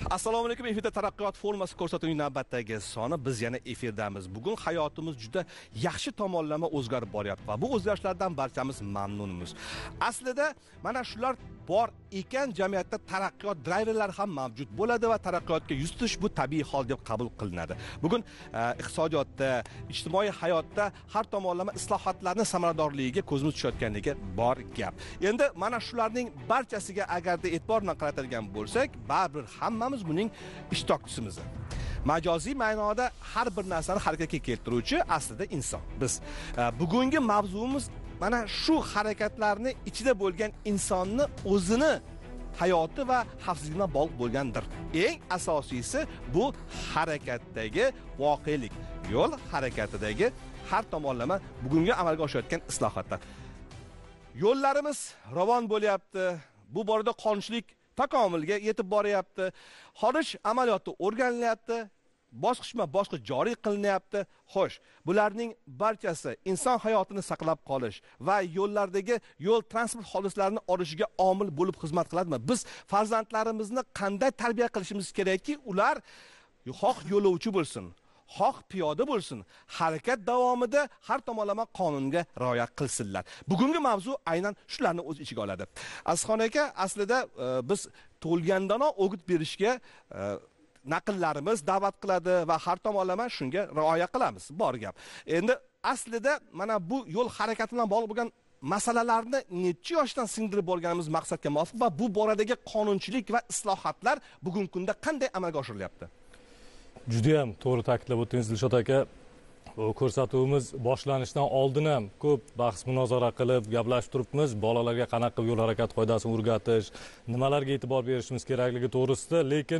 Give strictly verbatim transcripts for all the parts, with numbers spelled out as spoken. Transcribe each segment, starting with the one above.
Assalomu alaykum. Efirda Taraqqiyot formasi ko'rsatuvining navbatdagi soni. Biz yana efirdamiz. Bugun hayotimiz juda yaxshi tomonlama o'zgarib boryapti va bu o'zgarishlardan barchamiz mamnunmiz. Aslida mana shular bor ekan, jamiyatda taraqqiyot driverlari ham mavjud bo'ladi va taraqqiyotga yuz tutish bu tabiiy hol deb qabul qilinadi. Bugun e, iqtisodiyotda, ijtimoiy hayotda har tomonlama islohotlarning samaradorligiga ko'zimiz tushayotganligi bor gap. Endi mana shularning barchasiga agarda e'tibor bilan qaratilgan bo'lsak, baribir hammamiz buning ishtirokchimiz. Majoziy ma'noda har bir narsani harakatga keltiruvchi aslida inson. Biz e, bugungi mavzuimiz mana shu harakatlarni ichida bo'lgan insonni o'zini hayoti va xavfsizligiga bog'liq bo'lgandir. Eng asosiysi bu harakatdagi voqelik, yo'l harakatidagi har tomonlama bugungi amalga oshayotgan islohotlar. Yo'llarimiz ravon bo'lyapti. Bu borada qonunchilik takomilga yetib boryapti. Xorij amaliyoti o'rganilyapti. Bosqichma-bosqich joriy qilinyapti. Xo'sh, bularning barchasi inson hayotini saqlab qolish va yo'llardagi yo'l transport hodislarini olishiga omil bo'lib xizmat qiladimi? Biz farzandlarimizni qanday tarbiya qilishimiz kerakki, ular xoh yo'lovchi bo'lsin, xoh piyoda bo'lsin, harakat davomida har tomonlama qonunga rioya qilsinlar. Bugungi mavzu aynan shularni o'z ichiga oladi. Azizxon aka, aslida e, biz tug'ilgandanoq o'g'it berishga e, naqllarimiz da'vat qiladi va har tomonlama shunga rioya qilamiz. Bor gap. Endi aslida mana bu yo'l harakati bilan bog'liq bo'lgan masalalarni necha yoshdan singdirib bo'lganimiz maqsadga muvofiq va bu boradagi qonunchilik va islohotlar bugungi kunda qanday amalga oshirilyapti? Juda ham to'g'ri ta'kidlab o'tdingiz Dilshod aka. Ko'rsatuvimiz boshlanishidan oldin ham ko'p bahs munozara qilib gaplashib turibmiz. Bolalarga qanaqa yo'l harakat qoidasini o'rgatish, nimalarga e'tibor berishimiz kerakligi to'g'risida, lekin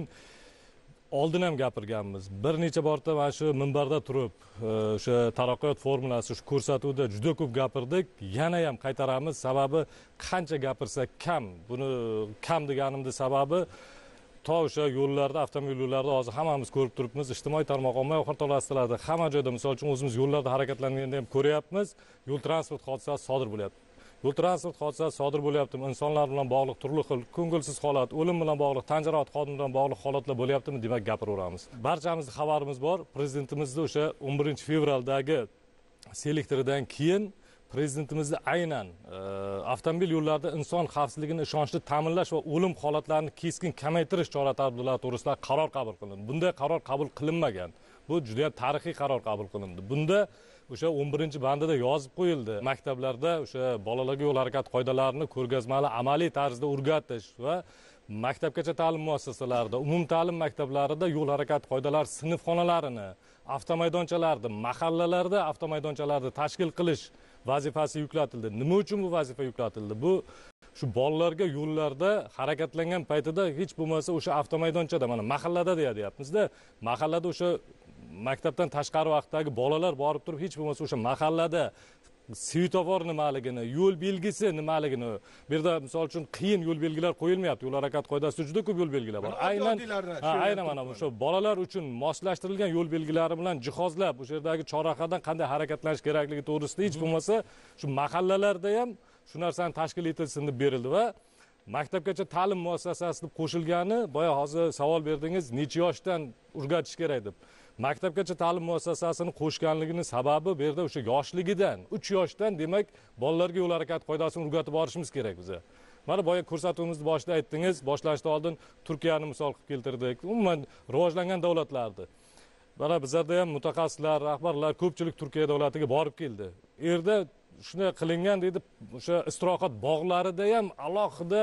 oldin ham gapirganmiz. Bir necha borda mana shu minbarda turib, o'sha taraqqiyot formulasi shu ko'rsatuvda juda ko'p gapirdik. Yana ham qaytaramiz, sababi qancha gapirsak kam. Buni kam deganimning sababi to o'sha yo'llarda, avtomobil yo'llarida hozir hammamiz ko'rib turibmiz. Ijtimoiy tarmoq, ommaviy axborot vositalarida hamma joyda, misol uchun o'zimiz yo'llarda harakatlanganda ham ko'ryapmiz, yo'l transport hodisasi sodir bo'lyapti. Yo'l transport hodisasi sodir bo'lyaptimi? Insonlar bilan bog'liq turli xil ko'ngilsiz holat, o'lim bilan bog'liq, tan jarohati qodimi bilan bog'liq holatlar bo'lyaptimi? Demak, gapiraveramiz. Barchamizning xabarimiz bor. Prezidentimizning o'sha o'n birinchi fevraldagi selektoridan keyin Prezidentimizni aynan e, avtomobil yo'llarida inson xavfsizligini ishonchli ta'minlash va o'lim holatlarini keskin kamaytirish chora-tadbirlari to'g'risida qaror qabul qilindi. Bunday qaror qabul qilinmagan. Bu juda ham tarixiy qaror qabul qilindi. Bunda o'sha o'n birinchi bandida yozib qo'yildi. Maktablarda o'sha bolalarga yo'l harakat qoidalarini ko'rgazmali amaliy tarzda o'rgatish va maktabgacha ta'lim muassasalarida, umumta'lim maktablarida yo'l harakat qoidalari sinfxonalarini, avtomaydonchalarni, mahallalarda avtomaydonchalarni tashkil qilish vazifasi yuklatildi. Nima uchun bu vazifa yuklatildi? Bu shu bolalarga yo'llarda harakatlangan paytida hech bo'lmasa o'sha avtomaydonchada, mana mahallada deyapmiz-da, mahallada o'sha maktabdan tashqari vaqtdagi bolalar borib turib, hech bo'lmasa o'sha mahallada svetofor nimaligini, yo'l belgisi nimaligini, bu yerda misol uchun qiyin yo'l belgilar qo'yilmayapti. Yo'l harakat qoidasida juda ko'p yo'l belgilar bor. Aynan aynan mana o'sha bolalar uchun moslashtirilgan yo'l belgilari bilan jihozlab, o'sha yerdagi chorrahadan qanday harakatlanish kerakligi to'g'risida hech bo'lmasa shu mahallalarda ham shu narsani tashkil etilsin deb berildi va maktabgacha ta'lim muassasasi deb qo'shilgani, boya hozir savol berdingiz, necha yoshdan o'rgatish kerak deb. Maktabgacha ta'lim muassasasini qo'shganligining sababi bu yerda o'sha yoshligidan, uch yoshdan, demak, bolalarga yo'l harakat qoidasini o'rgatib borishimiz kerak biza. Mana boya ko'rsatuvimizni boshida aytdingiz, boshlanishdan oldin Turkiyani misol qilib keltirdik. Umuman rivojlangan davlatlardi. Mana bizlarda ham mutaxassislar, rahbarlar ko'pchilik Turkiya davlatiga borib keldi. U yerda shunday qilingan deydi, o'sha istirohat bog'larida ham alohida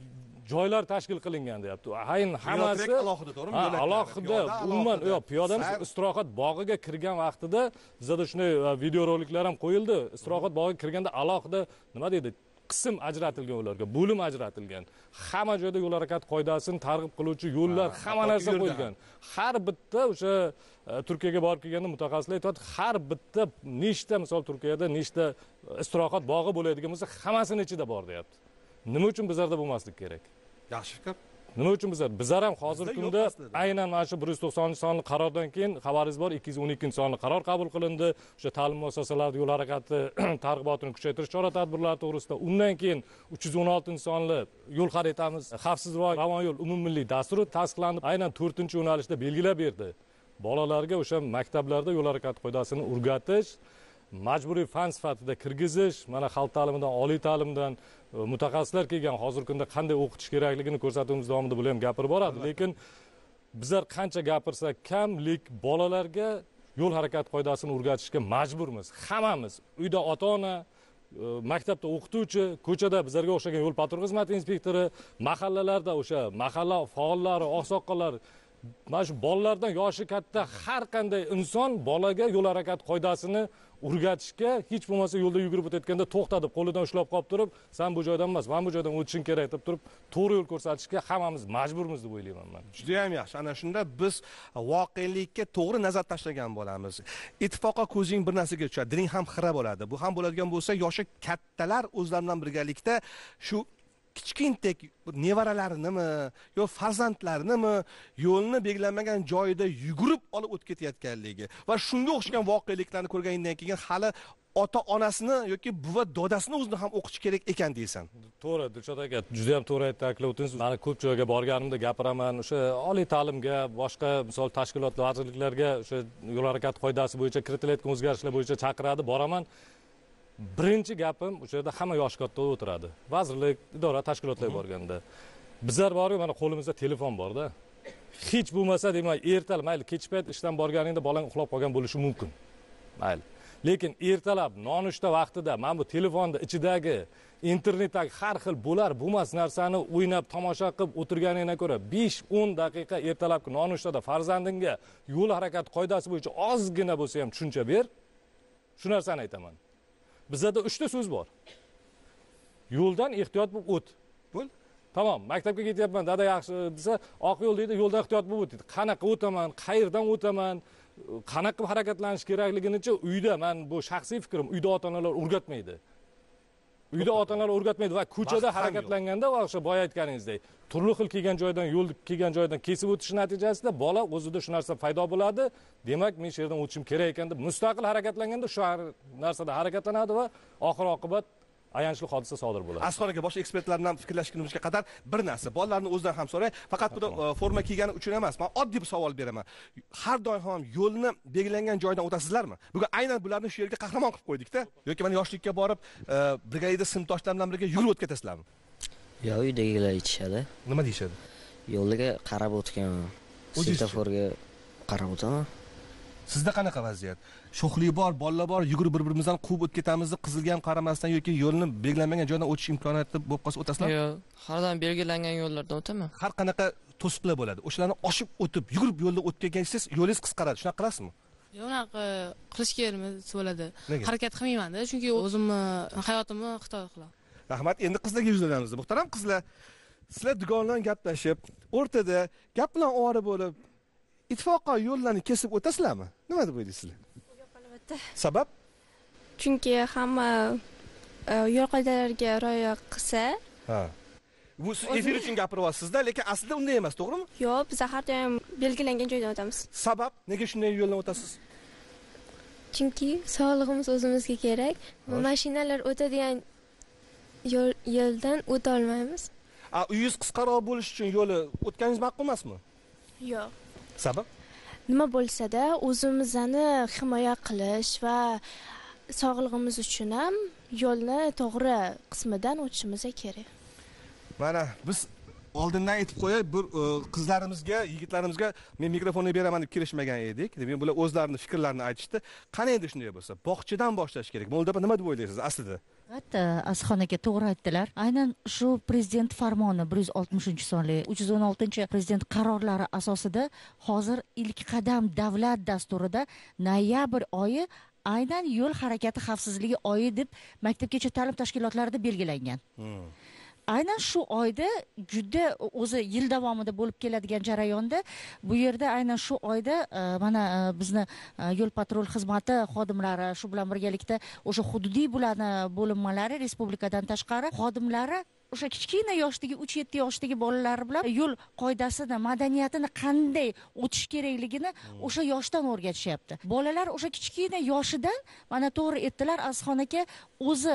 joylar tashkil qilingan deyapti. Aynan hammasi alohida, to'g'rimi? Alohida, umuman, yo'q, piyoda istirohat bog'iga kirgan vaqtida bizda shunday video roliklar ham qo'yildi. Istirohat bog'iga kirganda alohida nima deydi? Qism ajratilgan ularga, bo'lim ajratilgan. Hamma joyda yo'l harakat qoidasini targ'ib qiluvchi yo'llar, hamma narsa qo'yilgan. Har bitta o'sha Turkiyaga borib kelganda mutaxassislar aytadi, har bitta nechta, misol Turkiyada nechta istirohat bog'i bo'ladigan bo'lsa, hammasini ichida bor deyapti. Nima uchun bizlarda bo'lmasligi kerak? Yaxshi fikr. Nima uchun bizlar? Bizlar ham hozirgi kunda aynan mana shu bir yuz to'qsoninchi sonli qarordan keyin xabaringiz bor, ikki yuz o'n ikkinchi sonli qaror qabul qilindi. O'sha ta'lim muassasalarida yo'l harakati targ'ibotini kuchaytirish chora-tadbirlari to'g'risida. Undan keyin uch yuz o'n oltinchi sonli yo'l xaritamiz, xavfsiz va ravon yo'l umummilliy dasturi tasdiqlandi. Aynan to'rtinchi yo'nalishda belgilab berdi. Bolalarga o'sha maktablarda yo'l harakati qoidasini o'rgatish, majburiy fan sifatida kirgizish, mana xalq ta'limidan, oliy ta'limdan mutaxassislar kelgan hozirgi kunda qanday o'qitish kerakligini ko'rsatuvimiz davomida bular ham gapirib boradi. Lekin bizlar qancha gapirsak kam, lek bolalarga yo'l harakati qoidasini o'rgatishga majburmiz. Hammamiz, uyda ota-ona, maktabda o'qituvchi, ko'chada bizlarga o'xshagan yo'l patrul xizmati inspektori, mahallalarda o'sha mahalla faollari, oqsoqollar, mana shu bolalardan yoshi katta har qanday inson bolaga yo'l harakati qoidasini o'rgatishga, hech bo'lmasa yo'lda yugurib o'tayotganda to'xtatib, qo'lidan ushlab qolib turib, sen bu joydan emas, men bu joydan o'tishing kerak deb turib, to'g'ri yo'l ko'rsatishga hammamiz majburmiz deb o'ylayman men. Juda ham yaxshi. Ana shunda biz voqelikka to'g'ri nazar tashlagan bo'lamiz. Ittifoqqa ko'zing bir narsaga tushadi, diling ham xira bo'ladi. Bu ham bo'ladigan bo'lsa, yoshi kattalar o'zlari bilan birgalikda shu kichkintek nevaralarinimi yo farzandlarinimi yo'lni belgilanmagan joyida yugurib olib o'tib ketayotganligi va shunga o'xshagan voqeliklarni ko'rgandan keyin hali ota-onasini yoki buva dodasini o'zini ham o'qish kerak ekan deysan. To'g'ri, Dilshod aka, juda ham to'g'ri ta'kidlab o'tdingiz. Men ko'p joyga borganimda gapiraman, o'sha oliy ta'limga, boshqa misol tashkilotlar, vazirliklarga o'sha yo'l harakati qoidasi bo'yicha kiritilayotgan o'zgarishlar bo'yicha chaqiradi, boraman. Birinchi gapim o'sha yerda hamma yosh katta o'tiradi. Vazirlik, idora, tashkilotlarga borganda. Bizlar bor, mana qo'limizda telefon bor-da. Hech bo'lmasa demak, ertalab, mayli kech payt ishdan borganingda bolang uxlab qolgan bo'lishi mumkin. Mayli. Lekin ertalab nonushta vaqtida men bu telefonda ichidagi internetdagi har xil bo'lar, bo'lmas narsani o'ynab, tomosha qilib o'tirganingdan ko'ra besh o'n daqiqa ertalabki nonushtada farzandingga yo'l harakati qoidasi bo'yicha ozgina bo'lsa ham tushuncha ber. Shu narsani aytaman. Bizda uchta so'z bor. Yo'ldan ehtiyot bo'lib o't. Bo'l. Tamom, maktabga ketyapman, dada yaxshi desa, oq yo'l deydi, yo'ldan ehtiyot bo'lib o't deydi. Qanaqa o'taman, qayerdan o'taman, qanaqa harakatlanish kerakligini-chi uyda, men bu shaxsiy fikrim, uyda ota-onalar o'rgatmaydi. Uyda ota-onalar o'rgatmaydi va ko'chada harakatlanganda va o'sha boya aytganingizdek, turli xil kelgan joydan, yo'l kelgan joydan kesib o'tish natijasida bola o'zida shu narsa paydo bo'ladi. Demak, men shu yerdan o'tishim kerak ekan deb mustaqil harakatlanganda shu narsada harakatlanadi va oxir-oqibat ayanchli hodisa sodir bo'ladi. Asqar aka, boshqa ekspertlar bilan fikrlashgunimizga qadar bir narsa, bolalarni o'zidan ham so'ray, faqat bu forma kiygani uchun emas, men oddiy bir savol beraman. Har doim ham yo'lni belgilangan joydan o'tasizlarmi? Bugun aynan bularni shu yerga qahramon qilib qo'ydik-da. Yoki mana yoshlikka borib, brigada sinfdoshlar bilan birga yurib o'tib ketasizlarmi? Yo, uydagilar aytishadi. Nima deyishadi? Yo'lga qarab o'tganman. Svetoforga qarab o'taman. Sizda qanaqa vaziyat? Sho'xlik bor, bolalar bor, yugurib bir-birimizdan quvib o'tib ketamiz, qizilga ham qaramasdan yoki yo'lni belgilanmagan joydan o'tish imkoniyati bo'lib qolsa o'tasizlarmi? Yo'q, har doim belgilangan yo'llardan o'taman. Har qanaqa to'siqlar bo'ladi. O'shalarni oshib o'tib, yugurib yo'lda o'tib kelgansiz, yo'lingiz qisqaradi. Shunaqa qilasizmi? Yo'q, unaqa qilish kerakmi bo'ladi. Harakat qilmayman-da, chunki o'zimni hayotimni xitoy qilaman. Rahmat. Endi qizlarga yuzlanamiz. Muhtaram qizlar, sizlar dugonlar gaplashib, o'rtada gap bilan ovora bo'lib, ittifoqqa yo'llarni kesib o'tasizlarmi? Nima deb o'ylaysizlar? Yo'q, albatta. Sabab? Chunki hamma yo'l qoidalariga rioya qilsa, ha. Bu siz efir uchun gapiryapsiz-da, lekin aslida unday emas, to'g'rimi? Yo'q, biz har doim belgilangan joydan o'tamiz. Sabab? Nega shunday yo'ldan o'tasiz? Chunki sog'lig'imiz o'zimizga kerak. Mashinalar o'tadigan yo'ldan o'ta olmaymiz. A, uyingiz qisqaroq bo'lish uchun yo'li o'tganingiz ma'qul emasmi? Yo'q. Sabab? Nima bo'lsa-da, o'zimizni himoya qilish va sog'lig'imiz uchun ham yo'lni to'g'ri qismidan o'tishimiz kerak. Mana biz oldindan aytib qo'yay, bir qizlarimizga, yigitlarimizga men mikrofonni beraman deb kelishmagan edik. Demak, bular o'zlarining fikrlarini aytishdi. Qani endi shunday bo'lsa, bog'chadan boshlash kerak. Mo'lda nima deb o'ylaysiz aslida? Albatta, Asxon aka to'g'ri aytdilar. Aynan shu prezident farmoni bir yuz oltmishinchi sonli, uch yuz o'n oltinchi prezident qarorlari asosida hozir ilk qadam davlat dasturida noyabr oyi aynan yo'l harakati xavfsizligi oyi deb maktabgacha ta'lim tashkilotlarida belgilangan. Hmm. Aynan shu oyda juda o'zi yil davomida bo'lib keladigan jarayonda bu yerda aynan shu oyda mana bizni yo'l patrul xizmati xodimlari shu bilan birgalikda o'sha hududiy bularni bo'linmalari respublikadan tashqari xodimlari o'sha kichkina yoshdagi uch yetti yoshdagi bolalar bilan yo'l qoidasini, madaniyatini qanday o'tish kerakligini o'sha yoshdan o'rgatishyapti. Bolalar o'sha kichkina yoshidan mana to'g'ri aytdilar Azizxon aka, o'zi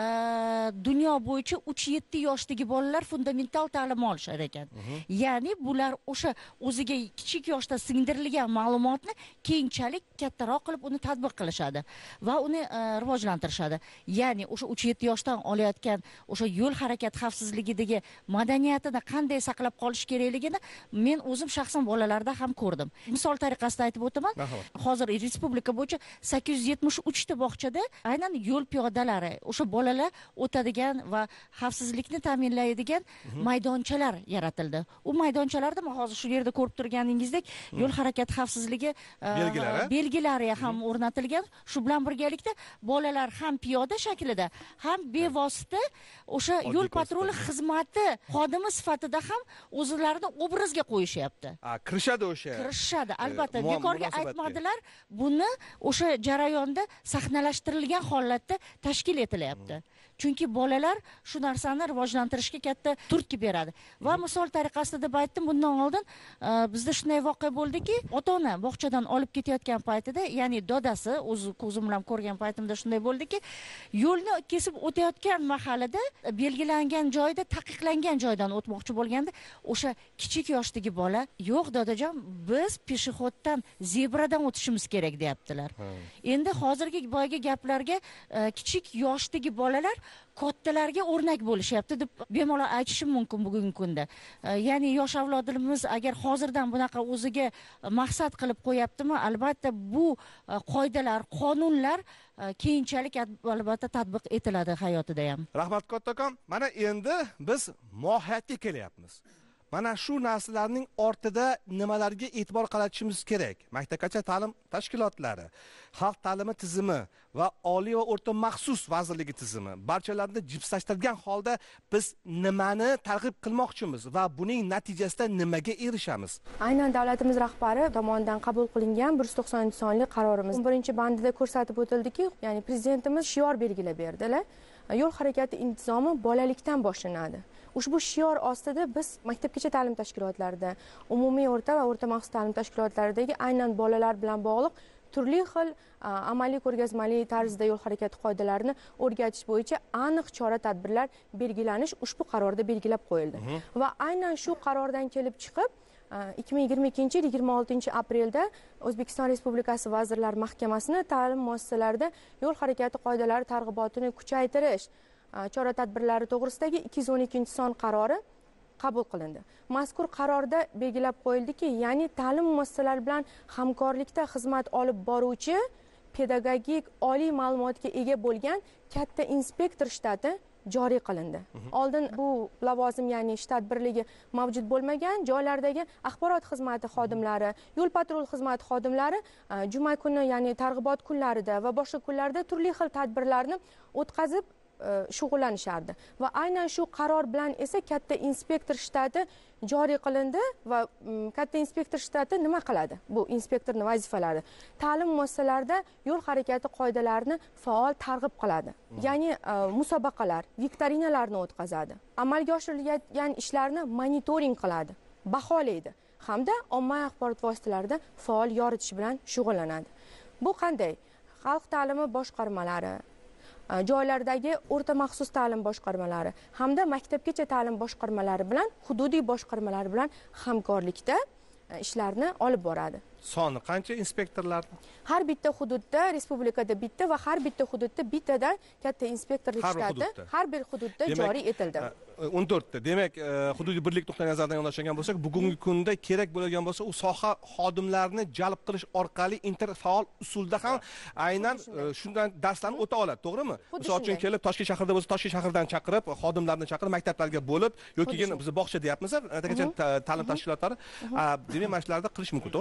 dunyo bo'yicha uch yetti yoshdagi bolalar fundamental ta'lim olishar ekan. Ya'ni bular o'sha o'ziga kichik yoshda singdirilgan ma'lumotni keyinchalik kattaroq qilib uni tadbiq qilishadi va uni rivojlantirishadi. Ya'ni o'sha uch yetti yoshdan olayotgan o'sha yo'l harakati xavfsizligidagi madaniyatini qanday saqlab qolish kerakligini men o'zim shaxsan bolalarda ham ko'rdim. Misol tariqasida aytib o'taman. Hozir respublika bo'yicha sakkiz yuz yetmish uch ta bog'chada aynan yo'l piyodalari, o'sha bolalar o'tadigan va xavfsizlikni ta'minlaydigan maydonchalar yaratildi. U maydonchalarda men hozir shu yerda ko'rib turganingizdek yo'l harakati xavfsizligi belgilari belgilari ham o'rnatilgan. Shu bilan birgalikda bolalar ham piyoda shaklida, ham bevosita o'sha yo'l patruli xizmati xodimi sifatida ham o'zlarini obrazga qo'yishyapti. A, kirishadi o'sha. Kirishadi, albatta. Bekorga aytmadilar. Buni o'sha jarayonda sahnalashtirilgan holatda tashkil etilyapti. Chunki bolalar shu narsani rivojlantirishga katta turtki beradi. Va misol tariqasida deb aytdim, bundan oldin bizda shunday voqea bo'ldiki, ota-ona bog'chadan olib ketayotgan paytida, ya'ni dodasi o'zi ko'zim bilan ko'rgan paytimda shunday bo'ldiki, yo'lni kesib o'tayotgan mahalida belgilangan joyda, taqiqlangan joydan o'tmoqchi bo'lganda, o'sha kichik yoshdagi bola, "Yo'q, dodajon, biz peshixoddan, zebradan o'tishimiz kerak" deyaptilar. Endi hozirgi boyagi gaplarga kichik yoshdagi bolalar kattalarga o'rnak bo'lishyapti deb bemalol aytishim mumkin bugungi kunda. Ya'ni yosh avlodimiz agar hozirdan bunaqa o'ziga maqsad qilib qo'yaptimi, albatta bu qoidalar, qonunlar keyinchalik albatta tatbiq etiladi hayotida ham. Rahmat kattakon. Mana endi biz mohiyatga kelyapmiz. Mana shu narsalarning ortida nimalarga e'tibor qaratishimiz kerak? Maktabgacha ta'lim tashkilotlari, xalq ta'limi tizimi va oliy va o'rta maxsus vazirligi tizimi barchalarini jipslashtirgan holda biz nimani targ'ib qilmoqchimiz va buning natijasida nimaga erishamiz? Aynan davlatimiz rahbari tomonidan qabul qilingan bir yuz to'qsoninchi sonli qarorimiz birinchi bandida ko'rsatib o'tildiki, ya'ni prezidentimiz shior belgilab berdilar. Yo'l harakati intizomi bolalikdan boshlanadi. Ushbu shior ostida biz maktabgacha ta'lim tashkilotlarida, umumiy o'rta va o'rta maxsus ta'lim tashkilotlaridagi aynan bolalar bilan bog'liq turli xil amaliy ko'rgazmali tarzda yo'l harakati qoidalarini o'rgatish bo'yicha aniq chora-tadbirlar belgilanish ushbu qarorda belgilab qo'yildi. Va aynan shu qarordan kelib chiqib ikki ming yigirma ikkinchi yil yigirma oltinchi aprelda O'zbekiston Respublikasi Vazirlar Mahkamasini ta'lim muassasalarida yo'l harakati qoidalari targ'ibotini kuchaytirish chora-tadbirlari to'g'risidagi ikki yuz o'n ikkinchi son qarori qabul qilindi. Mazkur qarorda belgilab qo'yildiki, ya'ni ta'lim muassasalari bilan hamkorlikda xizmat olib boruvchi pedagogik oliy ma'lumotga ega bo'lgan katta inspektor shtati joriy qilindi. Oldin bu lavozim, ya'ni shtat birligi mavjud bo'lmagan joylardagi axborot xizmati xodimlari, yo'l patrul xizmati xodimlari juma kuni, ya'ni targ'ibot kunlarida va boshqa kunlarda turli xil tadbirlarni o'tkazib shug'ullanishardi. Va aynan shu qaror bilan esa katta inspektor shtati joriy qilindi va katta inspektor shtati nima qiladi? Bu inspektorning vazifalari ta'lim muassasalarida yo'l harakati qoidalarini faol targ'ib qiladi. Ya'ni musobaqalar, viktorinalarni o'tkazadi. Amalga oshirilgan ishlarni monitoring qiladi, baholaydi hamda ommaviy axborot vositalarida faol yoritish bilan shug'ullanadi. Bu qanday? Xalq ta'limi boshqarmalari, joylardagi o'rta maxsus ta'lim boshqarmalari hamda maktabgacha ta'lim boshqarmalari bilan hududiy boshqarmalar bilan hamkorlikda ishlarni olib boradi. Soni qancha inspektorlarni? Har bitta hududda, respublikada bitta va har bitta hududda bittadan katta inspektorlik shtati har bir hududda joriy etildi. o'n to'rtta. Demak, hududiy birlik nuqtai nazaridan yondashgan bo'lsak, bugungi kunda kerak bo'lgan bo'lsa, u soha xodimlarini jalb qilish orqali interfaol usulda ham aynan shundan darslarni o'ta oladi, to'g'rimi? Misol uchun kelib Toshkent shahrida bo'lsa, Toshkent shahridan chaqirib, xodimlarni chaqirib maktablarga bo'lib yoki biz bog'cha deyapmiz, maktabgacha ta'lim tashkilotlari, demak, mana shularni qilish mumkin, to'g'rimi?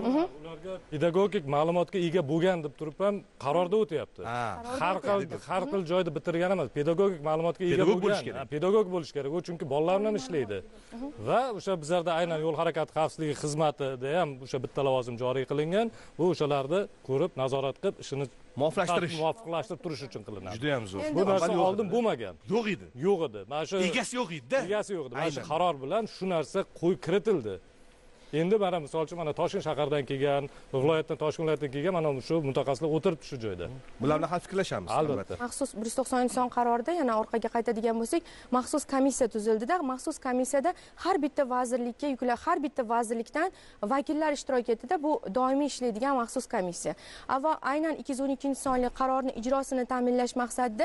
ularga pedagogik ma'lumotga ega bo'lgan deb turib ham qarorda o'tyapti. Har xil har xil joyda bitirgan emas, pedagogik ma'lumotga ega bo'lgan, pedagog bo'lish kerak. U chunki bolalar bilan ishlaydi. Va o'sha bizlarda aynan yo'l harakati xavfsizligi xizmatida ham o'sha bitta lavozim joriy qilingan. Bu o'shalarni ko'rib, nazorat qilib, ishini muvofiqlashtirish muvofiqlashtirib turish uchun qilinadi. Juda ham zo'r. Bu narsa oldin bo'lmagan. Yo'q edi. Yo'q edi. Mana shu egasi yo'q edi-da. Egasi yo'q edi. Mana shu qaror bilan shu narsa qo'yib kiritildi. Endi mana misol uchun mana Toshkent shahardan kelgan, viloyatdan Toshkent viloyatidan kelgan mana shu mutaxassislar o'tiribdi shu joyda. Bular bilan ham fikrlashamiz albatta. Maxsus bir yuz to'qsoninchi son qarorida yana orqaga qaytadigan bo'lsak, maxsus komissiya tuzildida. Maxsus komissiyada har bitta vazirlikka yuklar, har bitta vazirlikdan vakillar ishtirok etdi-da. Bu doimiy ishlaydigan maxsus komissiya. Avval aynan ikki yuz o'n ikkinchi sonli qarorning ijrosini ta'minlash maqsadida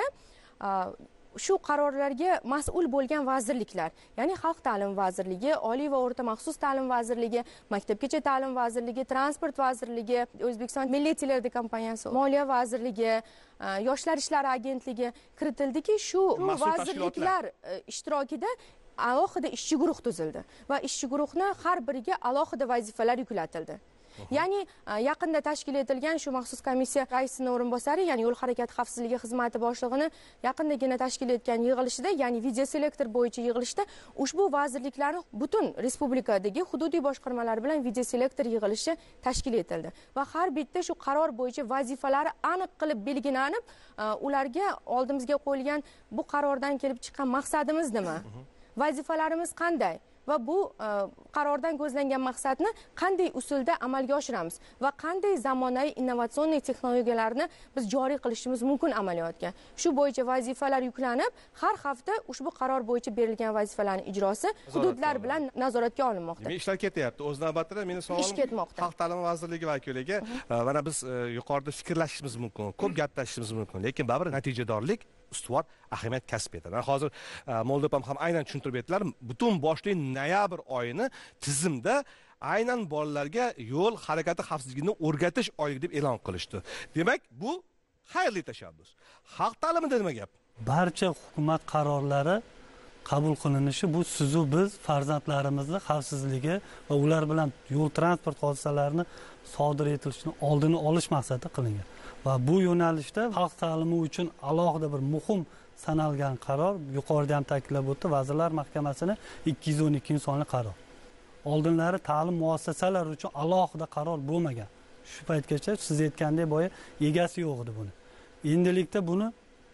shu qarorlarga mas'ul bo'lgan vazirliklar, ya'ni Xalq ta'limi vazirligi, Oliy va o'rta maxsus ta'lim vazirligi, Maktabgacha ta'lim vazirligi, Transport vazirligi, O'zbekiston Milliy telekompaniyasi, Moliya vazirligi, Yoshlar ishlari agentligi kiritildiki, shu vazirliklar ishtirokida alohida ishchi guruh tuzildi va ishchi guruhni har biriga alohida vazifalar yuklatildi. Ya'ni yaqinda tashkil etilgan shu maxsus komissiya raisining o'rinbosari, ya'ni yo'l harakati xavfsizligi xizmati boshlig'ini yaqindagina tashkil etgan yig'ilishida, ya'ni video selektor bo'yicha yig'ilishda ushbu vazirliklarning butun respublikadagi hududiy boshqarmalar bilan video selektor yig'ilishi tashkil etildi va har bitta shu qaror bo'yicha vazifalari aniq qilib belgilanib, ularga oldimizga qo'yilgan bu qarordan kelib chiqqan maqsadimiz nima? Vazifalarimiz qanday? Va bu qarordan ko'zlangan maqsadni qanday usulda amalga oshiramiz va qanday zamonaviy innovatsion texnologiyalarni biz joriy qilishimiz mumkin amaliyotga. Shu bo'yicha vazifalar yuklanib, har hafta ushbu qaror bo'yicha berilgan vazifalarning ijrosi hududlar bilan nazoratga olinmoqda. Demak, ishlar ketyapti. O'z navbatida meni savolim Xalq ta'limi vazirligi vakiliga, mana biz yuqorida fikrlashishimiz mumkin, ko'p gaplashishimiz mumkin, lekin baribir natijadorlik ustuvor ahamiyat kasb etadi. Hozir Moldopam ham aynan tushuntirib etdilar. Butun boshli noyabr oyini tizimda aynan bolalarga yo'l harakati xavfsizligini o'rgatish oyligi deb e'lon qilishdi. Demak, bu xayrli tashabbus. Xalq ta'limida nima gap? Barcha hukumat qarorlari qabul qilinishi bu sizu biz farzandlarimizni xavfsizligi va ular bilan yo'l transport hodisalarini sodir etilishini oldini olish maqsadida qilingan. Va bu yo'nalishda xalq ta'limi uchun alohida bir muhim sanalgan qaror, yuqorida ham ta'kidlab o'tdi, Vazirlar Mahkamasining ikki yuz o'n ikkinchi sonli qaror. Oldinlari ta'lim muassasalari uchun alohida qaror bo'lmagan. Shu paytgacha siz aytgandek boya egasi yo'q edi buni. Endilikda buni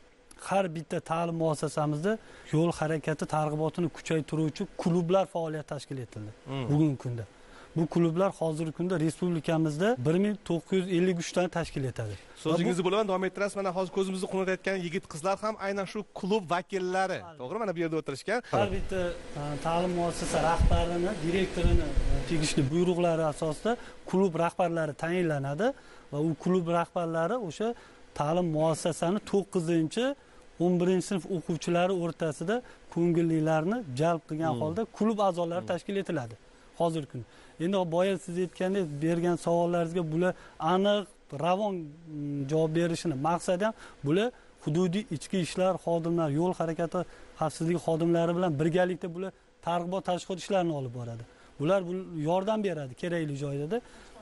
har bitta ta'lim muassasamizda yo'l harakati targ'ibotini kuchaytiruvchi klublar faoliyat tashkil etildi bugungi kunda. Bu klublar hozirgi kunda respublikamizda bir ming to'qqiz yuz ellik uch ta tashkil etadi. So'zingizni bo'laman, davom ettirasiz. Mana hozir ko'zimizni quvnatayotgan yigit-qizlar ham aynan shu klub vakillari. To'g'ri, mana bu yerda o'tirishgan. Har bitta ta'lim muassasa rahbarini, direktorini tegishli buyruqlari asosida klub rahbarlari tayinlanadi va u klub rahbarlari o'sha ta'lim muassasani to'qqizinchi o'n birinchi sinf o'quvchilari o'rtasida ko'ngillilarni jalb qilgan holda klub a'zolari tashkil etiladi. Hozirgi kunda. Endi boya siz aytgandek bergan savollaringizga bular aniq, ravon javob berishini maqsadi ham bular hududiy ichki ishlar xodimlari, yo'l harakati xavfsizligi xodimlari bilan birgalikda bular targ'ibot tashkil ishlarini olib boradi. Bular yordam beradi kerakli joyda.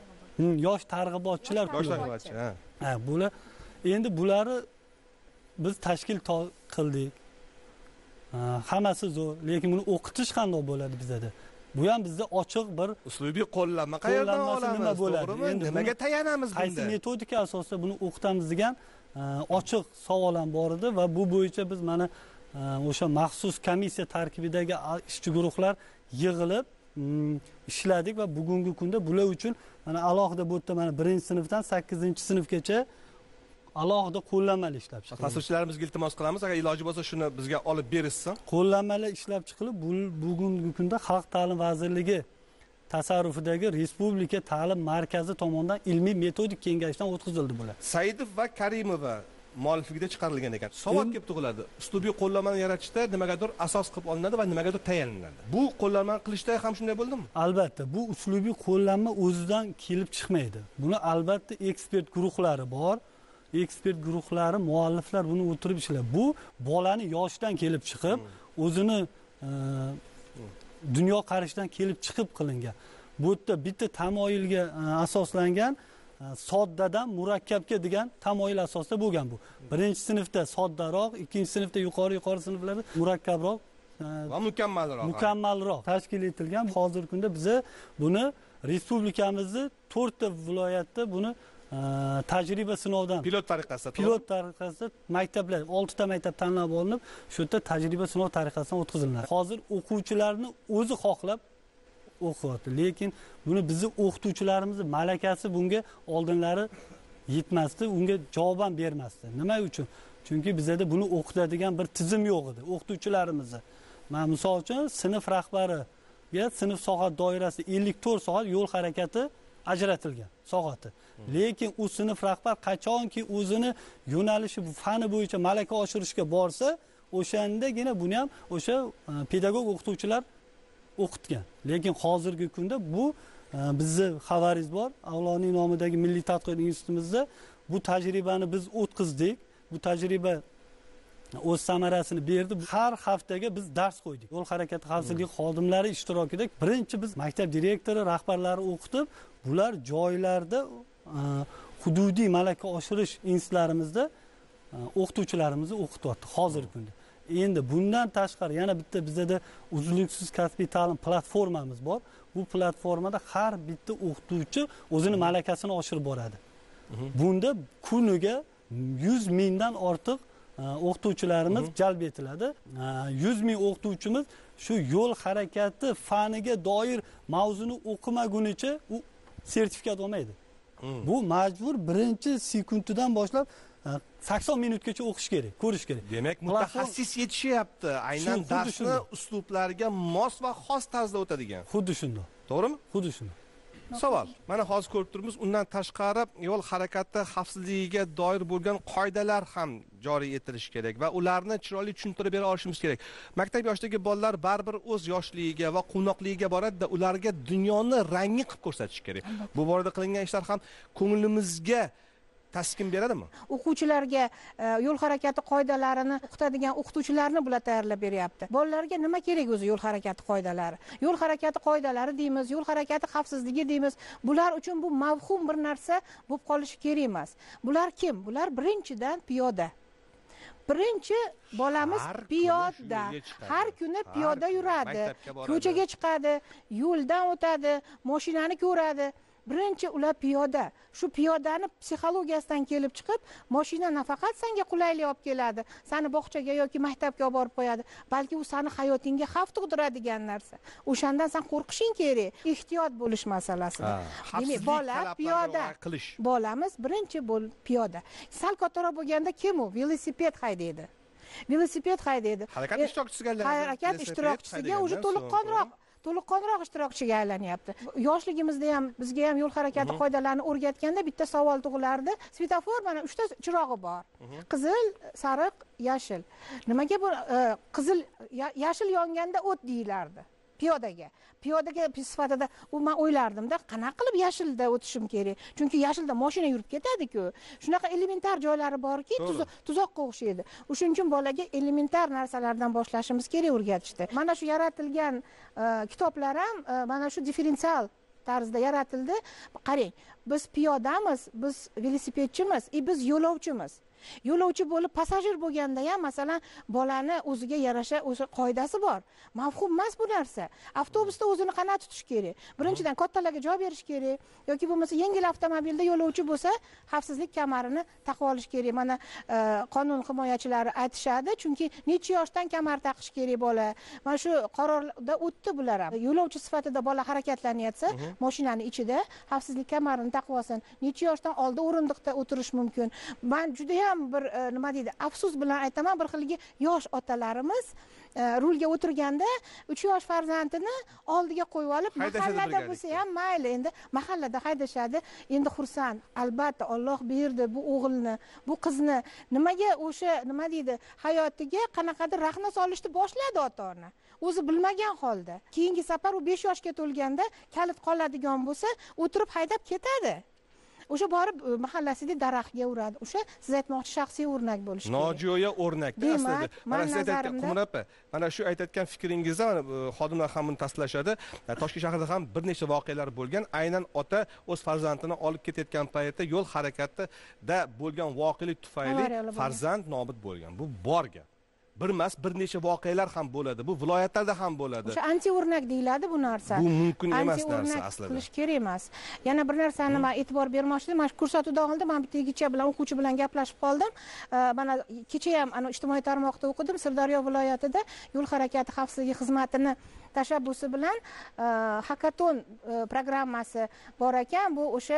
Yosh targ'ibotchilar, yosh targ'ibotchi, ha. Ha, bular endi bularni biz tashkil qildik. Hammasi zo'r, lekin buni o'qitish qanday bo'ladi bizda? Bu ham bizda ochiq bir uslubiy qo'llanma qayerdan olamiz, to'g'rimi? Nimaga tayanamiz bunda? Qaysi metodika asosida buni o'qitamiz degan ochiq savol ham bor edi va bu bo'yicha biz mana o'sha maxsus komissiya tarkibidagi ishchi guruhlar yig'ilib ishladik va bugungi kunda bular uchun mana alohida bu yerda mana birinchi sinfdan sakkizinchi sinfgacha alohida qo'llanmalar ishlab chiqildi. Mas'ulchilarimizga iltimos qilamiz, agar iloji bo'lsa shuni bizga olib berishsin. Qo'llanmalar ishlab chiqilib, bugungi kunda Xalq ta'limi vazirligi tasarrufidagi Respublika ta'lim markazi tomonidan ilmiy metodik kengashdan o'tkazildi bular. Saidov va Karimova muallifligida chiqarilgan ekan. Savol kelib tug'iladi. Uslubiy qo'llanmani yaratishda nimagadir asos qilib olinadi va nimagadir tayaniladi. Bu qo'llanmani qilishda ham shunday bo'ldimi? Albatta, bu uslubiy qo'llanma o'zidan kelib chiqmaydi. Buni albatta ekspert guruhlari bor. Ekspert guruhlari, mualliflar buni o'tirib ishlaydi. Bu bolani yoshidan kelib chiqib, o'zini dunyo qarashidan kelib chiqib qilingan. bu yerda bitta tamoyilga asoslangan soddadan murakkabga degan tamoyil asosida bo'lgan bu. Birinchi sinfda soddaroq, ikkinchi sinfda yuqori yuqori sinflarda murakkabroq va mukammalroq mukammalroq tashkil etilgan. Hozirgi kunda biz buni respublikamizning to'rtta viloyatda buni tajriba sinovdan pilot tariqasida pilot tariqasida maktablar oltita maktab tanlab olinib, shu yerda tajriba sinov tariqasidan o'tkaziladi. Hozir o'quvchilarni o'zi xohlab o'qiyapti, lekin buni bizni o'qituvchilarimiz malakasi bunga oldinlari yetmasdi, unga javoban bermasdi. Nima uchun? Chunki bizda buni o'qitadigan bir tizim yo'q edi o'qituvchilarimiz. Men misol uchun sinf rahbariga sinf soat doirasida ellik to'rt soat yo'l harakati ajratilgan soati. Lekin u sinf rahbar qachonki o'zini yo'nalishi fani bo'yicha malaka oshirishga borsa, o'shandagina buni ham o'sha pedagog o'qituvchilar o'qitgan. Lekin hozirgi kunda bu bizni xabaringiz bor, Avloniy nomidagi Milliy tadqiqot institutimizda bu tajribani biz o'tkazdik. Bu tajriba o'z samarasini berdi. Har haftaga biz dars qo'ydik. Yo'l harakati xavfsizligi xodimlari ishtirokida birinchi biz maktab direktori, rahbarlari o'qitib, bular joylarda hududiy malaka oshirish institutlarimizda o'qituvchilarimizni o'qityapti hozirgi kunda. Endi bundan tashqari yana bitta bizda uzluksiz kasbiy ta'lim platformamiz bor. Bu platformada har bitta o'qituvchi o'zini malakasini oshirib boradi. Bunda kuniga yuz mingdan ortiq o'qituvchilarimiz jalb etiladi. yuz ming o'qituvchimiz shu yo'l harakati faniga doir mavzuni o'qimagunicha u sertifikat olmaydi. Bu majbur birinchi sekundidan boshlab sakson minutgacha o'qish kerak, ko'rish kerak. Demak, mutaxassis yetishyapti. Aynan darsni uslublarga mos va xos tarzda o'tadigan. Xuddi shunday. To'g'rimi? Xuddi shunday. Savol. Mana hozir ko'rib turibmiz, undan tashqari yo'l harakati xavfsizligiga doir bo'lgan qoidalar ham joriy etilishi kerak va ularni chiroyli tushuntirib bera olishimiz kerak. Maktab yoshidagi bolalar baribir o'z yoshligiga va quvnoqligiga boradi-da, ularga dunyoni rangli qilib ko'rsatish kerak. Bu borada qilingan ishlar ham ko'nglimizga taskin beradimi? O'quvchilarga yo'l harakati qoidalarini o'qitadigan o'qituvchilarni bular tayyorlab beryapti. Bolalarga nima kerak o'zi yo'l harakati qoidalari? Yo'l harakati qoidalari deymiz, yo'l harakati xavfsizligi deymiz. Bular uchun bu mavhum bir narsa bo'lib qolishi kerak emas. Bular kim? Bular birinchidan piyoda. Birinchi bolamiz piyoda. Har kuni piyoda yuradi. Ko'chaga chiqadi, yo'ldan o'tadi, mashinani ko'radi. Birinchi ular piyoda. Shu piyodani psixologiyasidan kelib chiqib, mashina nafaqat senga qulaylik olib keladi, seni bog'chaga yoki maktabga olib borib qo'yadi, balki u seni hayotingga xavf tug'diradigan narsa. O'shandan sen qo'rqishing kerak. Ehtiyot bo'lish masalasi. Demak, bola piyoda. Bolamiz birinchi bo'l piyoda. Sal kattaroq bo'lganda kim u? Velosiped haydaydi. Velosiped haydaydi. Harakat ishtirokchisiga harakat ishtirokchisiga o'zi to'liqqonroq to'liqqonroq ishtirokchiga aylanyapti. Yoshligimizda ham bizga ham yo'l harakati qoidalarini o'rgatganda bitta savol tug'ilardi. Svetofor mana uchta chirog'i bor. Qizil, sariq, yashil. Nimaga bu qizil, yashil yonganda o't deyilardi piyodaga. Piyodaga sifatida u men o'ylardim-da, qanaqa qilib yashilda o'tishim kerak? Chunki yashilda mashina yurib ketadi-ku. Shunaqa elementar joylari borki, tuzoqqa o'xshaydi. O'shuning uchun bolaga elementar narsalardan boshlashimiz kerak o'rgatishdi. Mana shu yaratilgan kitoblar ham mana shu differensial tarzda yaratildi. Qarang, biz piyodamiz, biz velosipedchimiz, e biz yo'lovchimiz. Yo'lovchi bo'lib passajir bo'lganda ham masalan bolani o'ziga yarasha o'sha qoidasi bor. Mavhum emas bu narsa. Avtobusda o'zini qanday tutish kerak? Birinchidan kattalarga joy berish kerak yoki bo'lmasa yengil avtomobilda yo'lovchi bo'lsa, xavfsizlik kamarini taqib olish kerak. Mana qonun himoyachilari aytishadi, chunki necha yoshdan kamar taqish kerak bola. Mana shu qarorda o'tdi bular ham. Yo'lovchi sifatida bola harakatlanyapsa, mashinaning ichida xavfsizlik kamarini taqib olsin. Necha yoshdan oldin o'rindiqda o'tirish mumkin. Men juda ham bir nima deydi, afsus bilan aytaman, bir xilgi yosh otalarimiz rulga o'tirganda uch yosh farzandini oldiga qo'yib olib, mahallada bo'lsa ham mayli, endi mahallada haydashadi. Endi xursand, albatta Alloh berdi bu o'g'ilni, bu qizni. Nimaga o'sha nima deydi, hayotiga qanaqadir rahna solishni boshladi ota-ona. O'zi bilmagan holda. Keyingi safar u besh yoshga to'lganda kalit qoladigan bo'lsa, o'tirib haydab ketadi. o'sha borib mahallasidagi daraxtga uradi. O'sha siz aytmoqchi shaxsiy o'rnak bo'lishi kerak. Nojo'ya o'rnakda aslida. Mana siz aytgan Qumar opa, mana shu aytayotgan fikringizda xodimlar ham buni tasdiqlashadi. Toshkent shahrida ham bir nechta voqealar bo'lgan. Aynan ota o'z farzandini olib ketayotgan paytda yo'l harakatida bo'lgan voqelik tufayli farzand nobud bo'lgan. Bu borga. Bir emas, bir necha voqealar ham bo'ladi. Bu viloyatlarda ham bo'ladi. O'sha anti o'rnak deyiladi bu narsa. Bu mumkin emas narsa aslida. Qilish kerak emas. Yana bir narsani men e'tibor bermoqchi edim. Mana ko'rsatuvdan oldin men bitta yigitcha bilan, o'quvchi bilan gaplashib qoldim. Mana kecha ham ana ijtimoiy tarmoqda o'qidim. Sirdaryo viloyatida yo'l harakati xavfsizligi xizmatini tashabbusi bilan hakaton programmasi bor ekan. Bu o'sha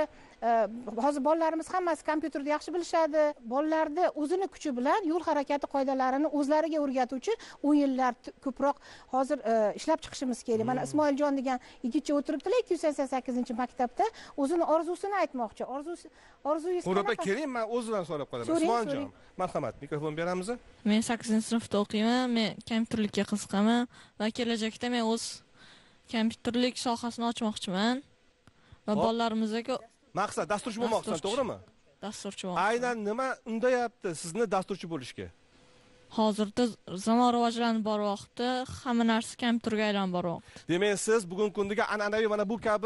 hozir bolalarimiz hammasi kompyuterni yaxshi bilishadi. Bolalarni o'zini kuchi bilan yo'l harakati qoidalarini o'zlariga o'rgatuvchi o'yinlar ko'proq hozir ishlab chiqishimiz kerak. Mana Ismoiljon degan yigitcha o'tiribdilar ikki yuz sakson sakkizinchi maktabda o'zini orzusini aytmoqchi. Orzusi orzungiz qanaqa? Qo'rba keling, men o'zimdan so'rab qolaman. Ismoiljon, marhamat, mikrofon beramiz. Men sakkizinchi sinfda o'qiyman. Men kompyuterlikka qiziqaman va kelajakda men o'z kompyuterlik sohasini ochmoqchiman. Va bolalarimizga maqsad dasturchi bo'lmoqchisan, to'g'rimi? Dasturchi bo'lmoqchiman. Aynan nima undayapti sizni dasturchi bo'lishga? Hozirda zamon rivojlanib boryapti, hamma narsa kompyuterga aylanib boryapti. Demak, siz bugungi kundagi an'anaviy mana bu kabi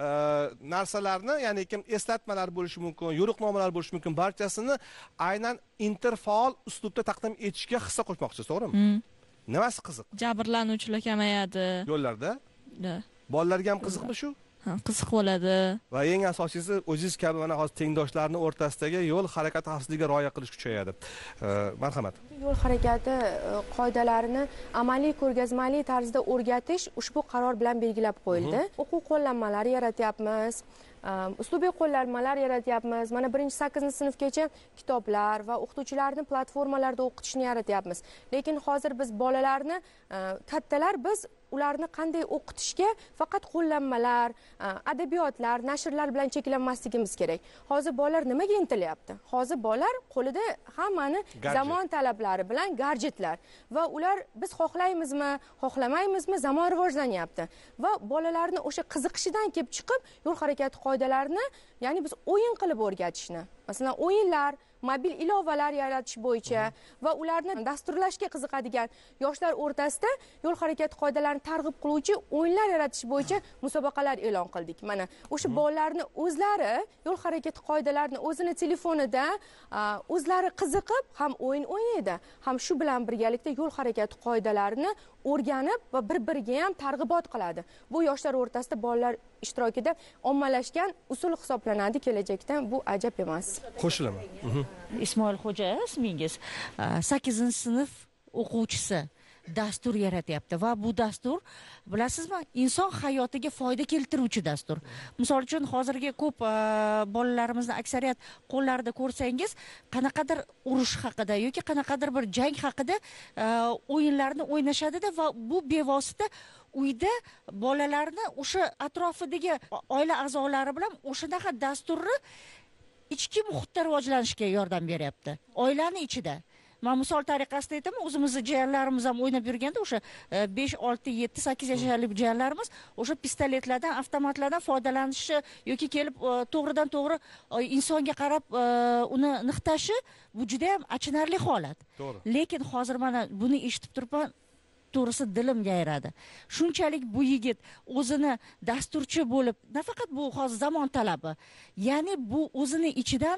narsalarni, ya'ni kim eslatmalar bo'lishi mumkin, yo'riqnomalar bo'lishi mumkin, barchasini aynan interfaol uslubda taqdim etishga hissa qo'shmoqchisiz, to'g'rimi? Nimasi qiziq? Jabrlanuvchilar kamayadi. Yo'llarda? Bolalarga ham qiziqmi shu? Qiziq bo'ladi. Va eng asosiysi o'zingiz kabi mana hozir tengdoshlarning o'rtasidagi yo'l harakati xavfsizligiga rioya qilish kuchayadi. Marhamat. Yo'l harakati qoidalarini amaliy ko'rgazmali tarzda o'rgatish ushbu qaror bilan belgilab qo'yildi. O'quv qo'llanmalari yaratyapmiz. Uslubiy qo'llanmalar yaratyapmiz. Mana birinchi sakkizinchi sinfgacha kitoblar va o'qituvchilarni platformalarda o'qitishni yaratyapmiz. Lekin hozir biz bolalarni kattalar biz ularni qanday o'qitishga faqat qo'llanmalar, adabiyotlar, nashrlar bilan cheklanmasligimiz kerak. Hozir bolalar nimaga intilyapti? Hozir bolalar qo'lida hammani zamon talablari bilan gadjetlar va ular biz xohlaymizmi, xohlamaymizmi, zamon rivojlanyapti va bolalarni o'sha qiziqishidan kelib chiqib yo'l harakati qoidalarini, ya'ni biz o'yin qilib o'rgatishni, masalan, o'yinlar, mobil ilovalar yaratish bo'yicha va ularni dasturlashga qiziqadigan yoshlar o'rtasida yo'l harakati qoidalarini targ'ib qiluvchi o'yinlar yaratish bo'yicha musobaqalar e'lon qildik. Mana o'sha bolalarni o'zlari yo'l harakati qoidalarini o'zini telefonida o'zlari qiziqib ham o'yin o'ynaydi, ham shu bilan birgalikda yo'l harakati qoidalarini o'rganib va bir-biriga ham targ'ibot qiladi. Bu yoshlar o'rtasida bolalar ishtirokida ommalashgan usul hisoblanadi kelajakda. Bu ajab emas. Qo'shilaman. Ismoilxo'ja ismingiz sakkizinchi sinf o'quvchisi dastur yaratyapti va bu dastur bilasizmi, inson hayotiga foyda keltiruvchi dastur. Misol uchun hozirgi ko'p bolalarimizni aksariyat qo'llarida ko'rsangiz, qanaqadir urush haqida yoki qanaqadir bir jang haqida o'yinlarni o'ynashadi-da va bu bevosita uyda bolalarni o'sha atrofidagi oila a'zolari bilan o'shanaqa dasturni ichki muhitda rivojlanishga yordam beryapti. Oilani ichida. Men misol tariqasida aytaman, o'zimizni jiyanlarimiz ham o'ynab yurganda o'sha besh, olti, yetti, sakkiz yoshli jiyanlarimiz o'sha pistoletlardan, avtomatlardan foydalanishi yoki kelib to'g'ridan to'g'ri insonga qarab uni niqtashi bu juda ham achinarli holat. Lekin hozir mana buni eshitib turibman, to'g'risi dilim yayradi. Shunchalik bu yigit o'zini dasturchi bo'lib, nafaqat bu hozir zamon talabi, ya'ni bu o'zini ichidan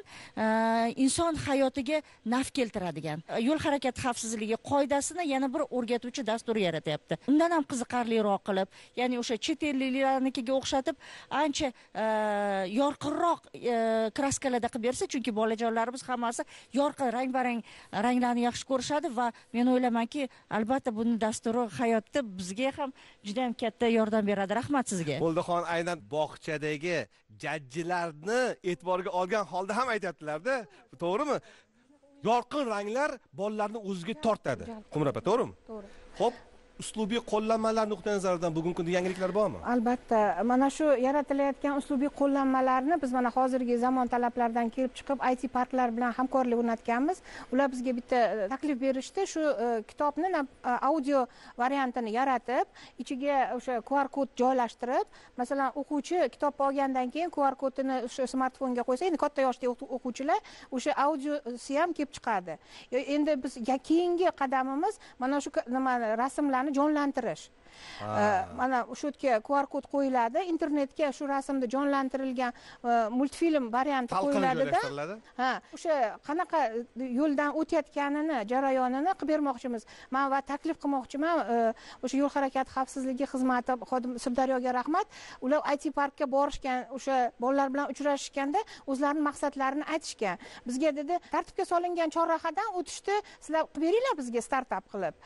inson hayotiga naf keltiradigan yo'l harakati xavfsizligi qoidasini yana bir o'rgatuvchi dastur yaratyapti. Undan ham qiziqarliroq qilib, ya'ni o'sha chet elliklarnikiga o'xshatib ancha yorqinroq kraskalarda qilib bersa, chunki bolajonlarimiz hammasi yorqin, rang-barang ranglarni yaxshi ko'rishadi va men o'ylaymanki, albatta buni dastur hayotda bizga ham juda ham katta yordam beradi. Rahmat sizga. Bo'ldaxon aynan bog'chadagi jajjilarni e'tiborga olgan holda ham aytadilar-da, to'g'rimi? Yorqin ranglar bolalarni o'ziga tortadi. Qumar opa, to'g'rimi? To'g'ri. Xo'p, uslubiy qo'llanmalar nuqtai nazaridan bugungi kunda yangiliklar bormi? Albatta, mana shu yaratilayotgan uslubiy qo'llanmalarni biz mana hozirgi zamon talablaridan kelib chiqib I T parklar bilan hamkorlik o'rnatganmiz. Ular bizga bitta taklif berishdi, shu kitobni audio variantini yaratib, ichiga o'sha Q R kod joylashtirib, masalan, o'quvchi kitobni olgandan keyin Q R kodini o'sha smartfonga qo'ysa, endi katta yoshdagi o'quvchilar o'sha audiosi ham kelib chiqadi. Endi biz keyingi qadamimiz mana shu nima rasmlarni jonlantirish. Mana shu yerga Q R kod qo'yiladi, internetga shu rasmda jonlantirilgan multfilm varianti qo'yiladi-da. Ha, o'sha qanaqa yo'ldan o'tayotganini, jarayonini qilib bermoqchimiz. Men va taklif qilmoqchiman, o'sha yo'l harakati xavfsizligi xizmati xodim Sirdaryoga rahmat. Ular I T parkka borishgan, o'sha bolalar bilan uchrashishganda o'zlarining maqsadlarini aytishgan. Bizga dedi, tartibga solingan chorrahadan o'tishni sizlar qilib beringlar bizga startap qilib.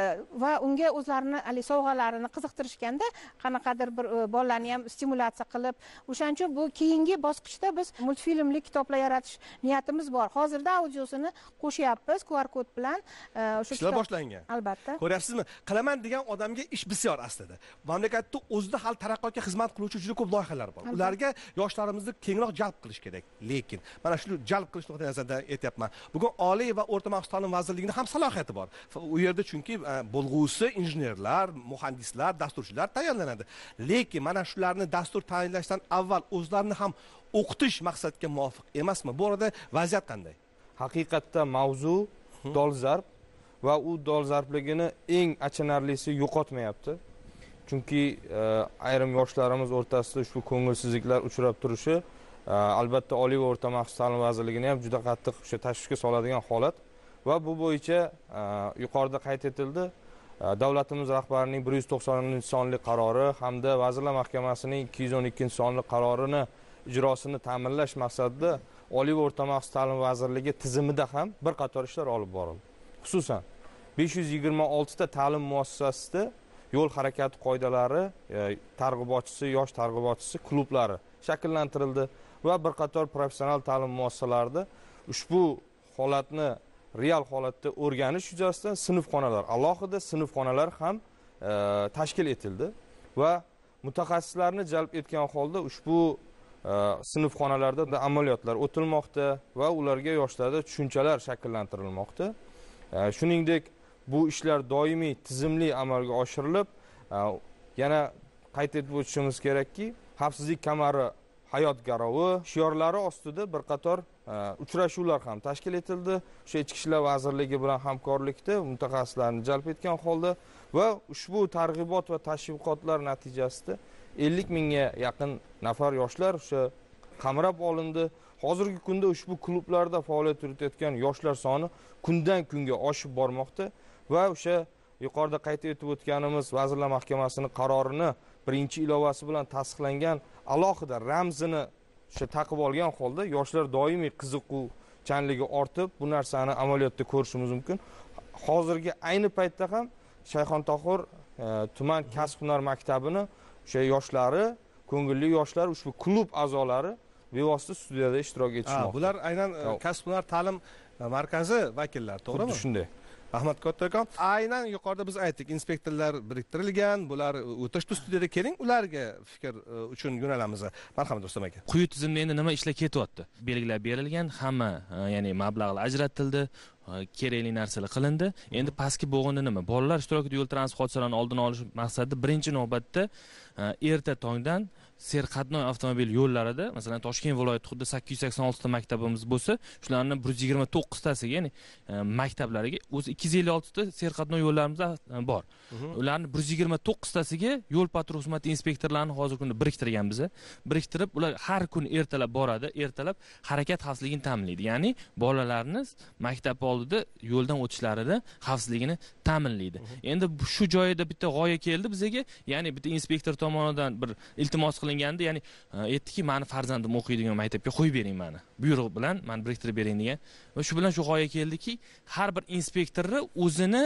Va unga o'zlarini ali sovg'alarini qiziqtirishganda qanaqadir bir bolalarni ham stimulyatsiya qilib, o'shaning uchun bu keyingi bosqichda biz multfilmli kitoblar yaratish niyatimiz bor. Hozirda audiosini qo'shyapmiz Q R kod bilan. O'sha ishlar boshlangan. Albatta. Ko'ryapsizmi? Qilaman degan odamga ish bisyor aslida. Mamlakatda o'zida hal taraqqiyotga xizmat qiluvchi juda ko'p loyihalar bor. Ularga yoshlarimizni kengroq jalb qilish kerak. Lekin mana shu jalb qilish nuqtai nazaridan aytyapman. Bugun Oliy va o'rta maxsus ta'lim vazirligining ham salohiyati bor. U yerda chunki bo'lg'usi injenerlar, muhandislar, dasturchilar tayyorlanadi. Lekin mana shularni dastur tayinlashdan avval o'zlarini ham o'qitish maqsadga muvofiq emasmi? Bu orada vaziyat qanday? Haqiqatda mavzu dolzarb va u dolzarbligini eng achinarlisi yo'qotmayapti. Chunki ayrim yoshlarimiz o'rtasida ushbu ko'ngilsizliklar uchrab turishi albatta Oliy va o'rta maxsus ta'lim vazirligini ham juda qattiq o'sha tashvishga soladigan holat va bu bo'yicha yuqorida qayd etildi. Davlatimiz rahbarining bir yuz to'qsoninchi sonli qarori hamda Vazirlar Mahkamasining ikki yuz o'n ikkinchi sonli qarorini ijrosini ta'minlash maqsadida Oliy va o'rta maxsus ta'lim vazirligi tizimida ham bir qator ishlar olib borildi. Xususan, besh yuz yigirma olti ta ta'lim muassasasida yo'l harakati qoidalari targ'ibotchisi, yosh targ'ibotchisi klublari shakllantirildi va bir qator professional ta'lim muassasalarida ushbu holatni real holatda o'rganish yuzasidan sinfxonalar, alohida sinfxonalar ham e, tashkil etildi va mutaxassislarni jalb etgan holda ushbu e, sinfxonalarda amaliyotlar o'tilmoqda va ularga yoshlarda tushunchalar shakllantirilmoqda. E, shuningdek, bu ishlar doimiy tizimli amalga oshirilib, e, yana qayd etib o'tishimiz kerakki, xavfsizlik kamari hayot garovi shiorlari ostida bir qator uchrashuvlar ham tashkil etildi. O'sha Ichki ishlar vazirligi bilan hamkorlikda mutaxassislarni jalb etgan holda va ushbu targ'ibot va tashviqotlar natijasida ellik mingga yaqin nafar yoshlar o'sha qamrab olindi. Hozirgi kunda ushbu klublarda faoliyat yuritayotgan yoshlar soni kundan kunga oshib bormoqda va o'sha yuqorida qayd etib o'tganimiz Vazirlar Mahkamasining qarorini birinchi ilovasi bilan tasdiqlangan alohida ramzini o'sha taqib olgan holda yoshlar doimiy qiziquvchanligi ortib, bu narsani amaliyotda ko'rishimiz mumkin. Hozirgi ayni paytda ham Shayxontohur tuman kasb-hunar maktabini o'sha yoshlari, ko'ngilli yoshlar, ushbu klub a'zolari bevosita studiyada ishtirok etishmoqda. Bular aynan kasb-hunar ta'lim markazi vakillari, to'g'rimi? Shunday. Rahmat kattakon. Aynan yuqorida biz aytdik, inspektorlar biriktirilgan, bular o'tishdi studiyada, keling ularga fikr uchun yo'nalamiz. Marhamat Rustam aka. Quyi tizimda endi nima ishlar ketyapti? Belgilab berilgan, hamma, ya'ni mablag'lar ajratildi, kerakli narsalar qilindi. Endi pastki bo'g'inda nima? Bolalar ishtirokida yo'l transport hodisalarini oldini olish maqsadida birinchi navbatda erta tongdan serqatnov avtomobil yo'llarida, masalan, Toshkent viloyati xuddi sakkiz yuz sakson olti ta maktabimiz bo'lsa, shularni bir yuz yigirma to'qqiz tasiga, ya'ni maktablariga o'zi ikki yuz ellik olti ta serqatnov yo'llarimiz bor. Ularni bir yuz yigirma to'qqiz tasiga yo'l patrul xizmati inspektorlarini hozirgi kunda biriktirganmiz. Biriktirib, ular har kun ertalab boradi, ertalab harakat xavfsizligini ta'minlaydi. Ya'ni bolalarni maktab oldida yo'ldan o'tishlarida xavfsizligini ta'minlaydi. Endi shu joyida bitta g'oya keldi bizga, ya'ni bitta inspektor tomonidan bir iltimos qilinganda, ya'ni aytdiki, meni farzandim o'qiydigan maktabga qo'yib bering meni. Buyruq bilan meni biriktirib bering degan. Va shu bilan shu g'oya keldiki, har bir inspektorni o'zini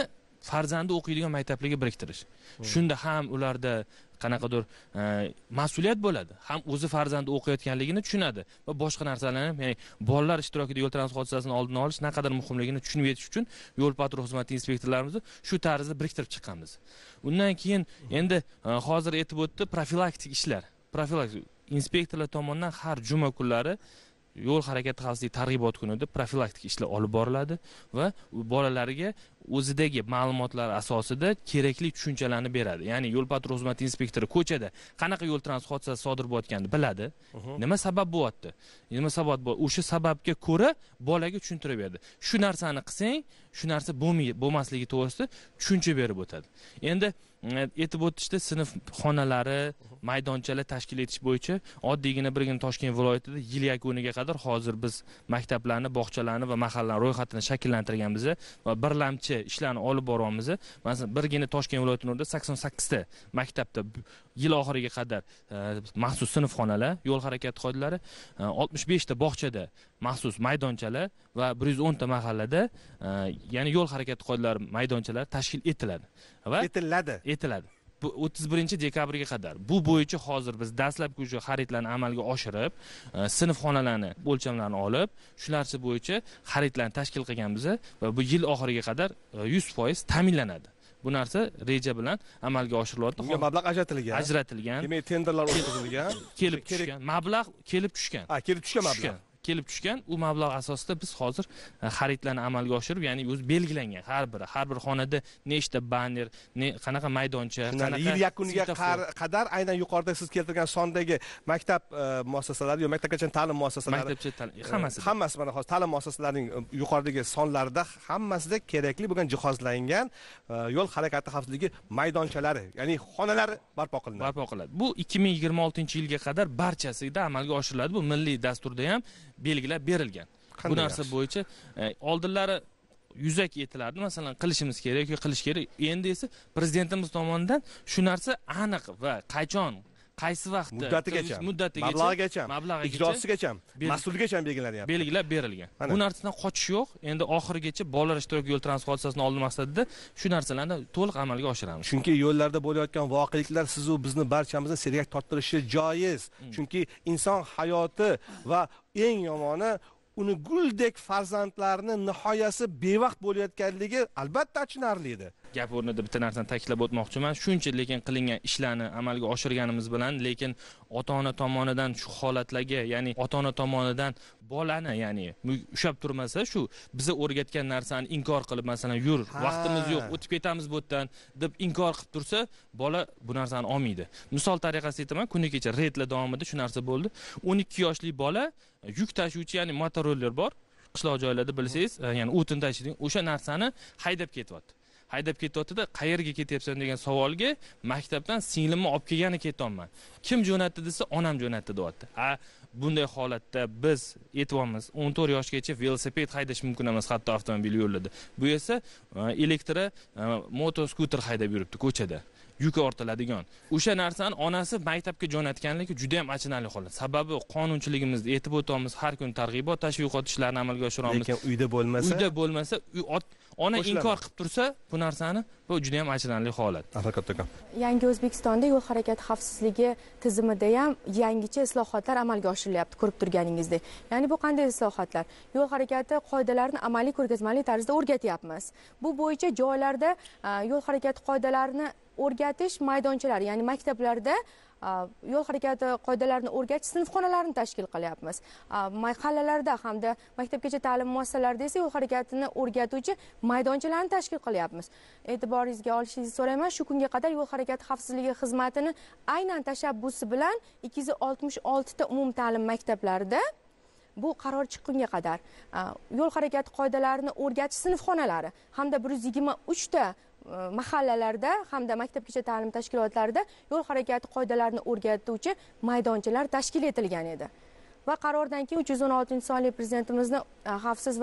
farzandi o'qiydigan maktablarga biriktirish. Shunda ham ularda qanaqadir mas'uliyat bo'ladi, ham o'zi farzandi o'qiyotganligini tushunadi va boshqa narsalarni ham, ya'ni bolalar ishtirokida yo'l transport hodisasini oldini olish naqadar muhimligini tushunib yetish uchun yo'l patrul xizmati inspektorlarimizni shu tarzda biriktirib chiqqanmiz. Undan keyin endi hozir aytib o'tdi profilaktik ishlar. Profilaktik inspektorlar tomonidan har juma kunlari yo'l harakati xavfsizligi targ'ibot kunida profilaktik ishlar olib boriladi va bolalarga o'zidagi ma'lumotlar asosida kerakli tushunchalarni beradi. Ya'ni yo'l patrul xizmati inspektori ko'chada qanaqa yo'l transport hodisasi sodir bo'layotganini biladi. Nima sabab bo'lyapti? Nima sabab bor? O'sha sababga ko'ra bolaga tushuntirib beradi. Shu narsani qilsang, shu narsa bo'lmaydi, bo'lmasligi to'g'risida tushuncha berib o'tadi. Endi aytib o'tishda sinf xonalari, maydonchalar tashkil etish bo'yicha oddiygina birgina Toshkent viloyatida yil yakuniga qadar hozir biz maktablarni, bog'chalarni va mahallalar ro'yxatini shakllantirganmiz va birlamchi ishlarni olib boryapmiz. Masalan, birgina Toshkent viloyatining sakson sakkizta maktabda yil oxiriga qadar maxsus sinf xonalar, yo'l harakati qoidalari, oltmish beshta bog'chada maxsus maydonchalar va bir yuz o'nta mahallada ya'ni yo'l harakati qoidalari maydonchalari tashkil etiladi. Va etiladi. etiladi. Bu o'ttiz birinchi dekabrga qadar. Bu bo'yicha hozir biz dastlabki o'sha xaridlarni amalga oshirib, sinf xonalarni o'lchamlarini olib, shularsi bo'yicha xaridlarni tashkil qilganmiz va bu yil oxiriga qadar yuz foiz ta'minlanadi. Bu narsa reja bilan amalga oshirilyapti. Bunga mablag' ajratilgan. Ajratilgan. Demak, tenderlar o'tkazilgan. Kelib tushgan. Mablag' kelib tushgan. Ha, kelib tushgan mablag'. kelib tushgan. U mablag' asosida biz hozir xaridlarni amalga oshirib, ya'ni o'zi belgilangan har biri, har bir xonada nechta banner, ne qanaqa maydoncha, qanaqa yil yakuniga qadar aynan yuqorida siz keltirgan sondagi maktab muassasalari, yo maktabgacha ta'lim muassasalari, maktabgacha ta'lim hammasi hammasi mana hozir ta'lim muassasalarining yuqoridagi sonlarida hammasida kerakli bo'lgan jihozlangan yo'l harakati xavfsizligi maydonchalari, ya'ni xonalari barpo qilinadi. Barpo qiladi. Bu ikki ming yigirma oltinchi yilga qadar barchasida amalga oshiriladi. Bu milliy dasturda ham belgilab berilgan. Bu narsa bo'yicha oldinlari yuzaki aytilardi, masalan, qilishimiz kerak yoki qilish kerak. Endi esa prezidentimiz tomonidan shu narsa aniq va qachon, qaysi vaqtda, muddatigacha, muddatigacha, mablag'igacha, ijrosigacha, mas'uligacha belgilanyapti. Belgilab berilgan. Bu narsadan qochish yo'q. Endi oxirigacha bolalar ishtirok yo'l transport hodisasini oldin maqsadida shu narsalarni to'liq amalga oshiramiz. Chunki yo'llarda bo'layotgan voqeliklar siz u bizni barchamizni sergak torttirishi joiz. Chunki inson hayoti va eng yomoni uni guldek farzandlarni nihoyasi bevaqt bo'layotganligi albatta achinarli edi. Gap o'rnida bitta narsani ta'kidlab o'tmoqchiman. Shuncha lekin qilingan ishlarni amalga oshirganimiz bilan, lekin ota-ona tomonidan shu holatlarga, ya'ni ota-ona tomonidan bolani, ya'ni ushab turmasa, shu biza o'rgatgan narsani inkor qilib, masalan, yur, vaqtimiz yo'q, o'tib ketamiz bu yerdan deb inkor qilib tursa, bola bu narsani olmaydi. Misol tariqasida aytaman, kuni kecha reydlar davomida shu narsa bo'ldi. o'n ikki yoshli bola yuk tashuvchi, ya'ni motoroller bor, qishloq joylarda bilsangiz, ya'ni o'tin tashiydigan, o'sha narsani haydab ketyapti. Haydab ketyapti-da, qayerga ketyapsan degan savolga maktabdan singlimni olib kelgani ketyapman. Kim jo'natdi desa, onam jo'natdi deyapti. A bunday holatda biz aytyapmiz, o'n to'rt yoshgacha velosiped haydash mumkin emas, hatto avtomobil yo'lida. Bu esa elektro motoskuter haydab yuribdi ko'chada. Yuki ortiladigan. O'sha narsani onasi maktabga jo'natganligi juda ham achinarli holat. Sababi qonunchiligimizda aytib o'tamiz, har kun targ'ibot, tashviqot ishlarini amalga oshiramiz. Lekin uyda bo'lmasa, uyda bo'lmasa, ona inkor qilib tursa, bu narsani bu juda ham achinarli holat. Haqiqatdan. Yangi O'zbekistonda yo'l harakati xavfsizligi tizimida ham yangicha islohotlar amalga oshirilyapti, ko'rib turganingizdek. Ya'ni bu qanday islohotlar? Yo'l harakati qoidalarini amaliy ko'rgazmali tarzda o'rgatyapmiz. Bu bo'yicha joylarda yo'l harakati qoidalarini o'rgatish maydonchalari, ya'ni maktablarda yo'l harakati qoidalarini o'rgatish sinfxonalarini tashkil qilyapmiz. Mahallalarda hamda maktabgacha ta'lim muassasalarida esa yo'l harakatini o'rgatuvchi maydonchalarni tashkil qilyapmiz. E'tiboringizga olishingizni so'rayman, shu kunga qadar yo'l harakati xavfsizligi xizmatini aynan tashabbusi bilan ikki yuz oltmish olti ta umumta'lim maktablarida bu qaror chiqqunga qadar yo'l harakati qoidalarini o'rgatish sinfxonalari hamda bir yuz yigirma uch ta mahallalarda hamda maktabgacha ta'lim tashkilotlarida yo'l harakati qoidalarini o'rgatuvchi maydonchalar tashkil etilgan edi. Va qarordan keyin uch yuz o'n oltinchi sonli prezidentimizning xavfsiz va